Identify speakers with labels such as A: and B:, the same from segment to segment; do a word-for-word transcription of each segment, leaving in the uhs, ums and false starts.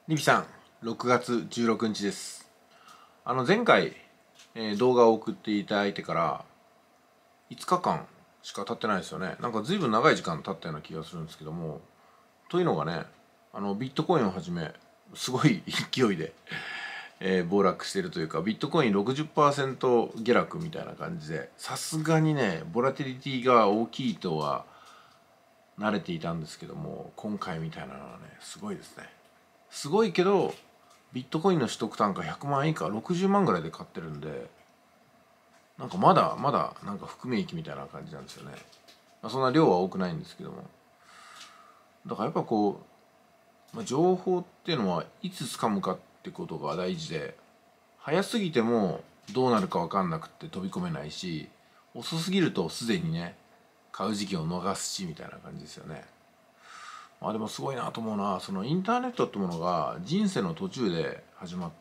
A: リピさん、ろくがつじゅうろくにちです。あの前回、えー動画を送っていただいてからいつかかんしか経ってないですよね。なんか随分長い時間経ったような気がするんですけども、というのがね、あのビットコインをはじめすごい勢いで、えー暴落しているというか、ビットコインろくじゅっパーセント下落みたいな感じで、さすがにねボラティリティが大きいとは慣れていたんですけども、今回みたいなのはねすごいですね。すごいけど、ビットコインの取得単価ひゃくまん円以下、ろくじゅうまんぐらいで買ってるんで、なんかまだまだなんか含み益みたいな感じなんですよね。まあ、そんな量は多くないんですけども、だからやっぱこう、まあ、情報っていうのはいつ掴むかってことが大事で、早すぎてもどうなるか分かんなくって飛び込めないし、遅すぎるとすでにね買う時期を逃すしみたいな感じですよね。まあでもすごいなと思うのは、そのインターネットってものが人生の途中で始まって、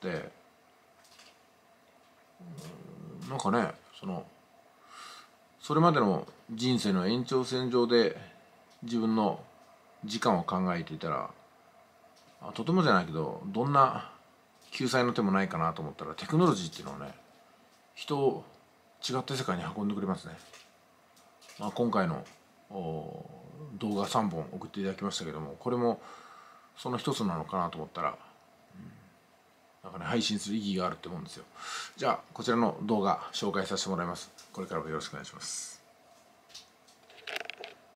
A: なんかね、そのそれまでの人生の延長線上で自分の時間を考えていたら、あとてもじゃないけどどんな救済の手もないかなと思ったら、テクノロジーっていうのはね、人を違った世界に運んでくれますね。まあ、今回の動画さんぼん送っていただきましたけども、これもその一つなのかなと思ったら、なんかね、配信する意義があるって思うんですよ。じゃあこちらの動画紹介させてもらいます。これからもよろしくお願いします。